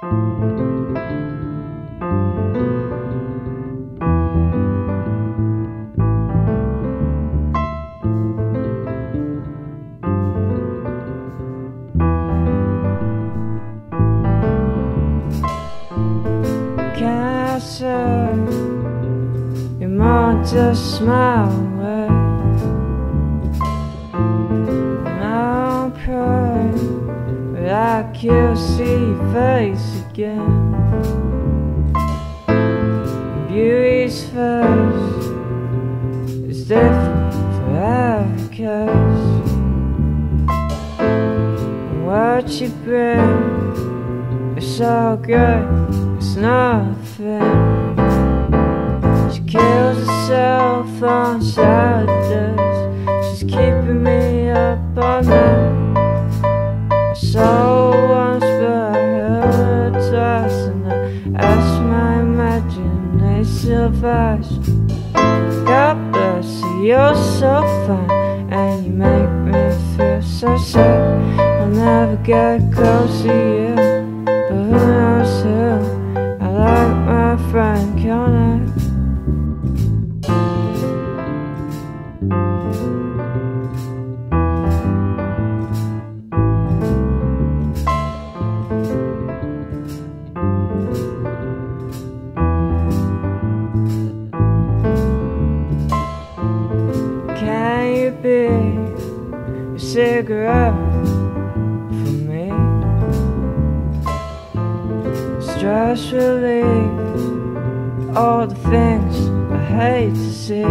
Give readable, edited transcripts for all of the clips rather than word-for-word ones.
You might just smile away, and I'll pray, but I can't see your face again. Beauty's face is different for every case, and what you bring is so good, it's nothing. She kills herself on Saturdays, she's keeping me up all night. I saw her once but I held her twice, and I asked my imagination fast. God bless you, you're so fine, and you make me feel so sad. I'll never get close to you, but who knows who I like, my friend Connor. Can you be a cigarette for me? Stress relief, all the things I hate to see,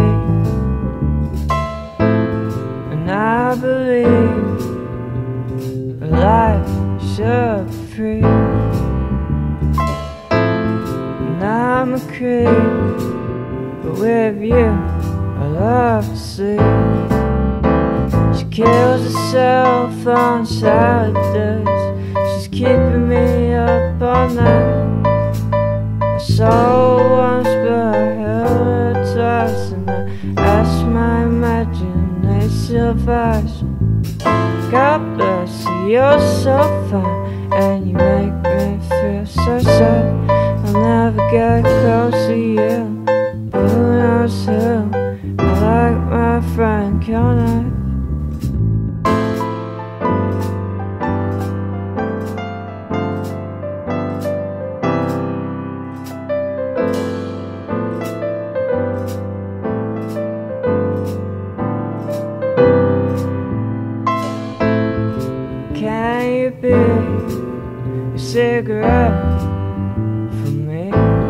and I believe life should be free. And I'm a creep, but with you I love to sleep. She kills herself on Saturdays, she's keeping me up all night. I saw her once but I held her twice, and I asked my imagination advice. God bless you, you're so fine, and you make me feel so sad. I'll never get close to you, but who knows who I like, my friend Connor. Can you be a cigarette for me?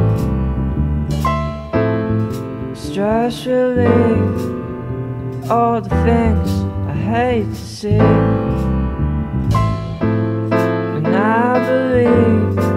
Stress relief, all the things I hate to see, and I believe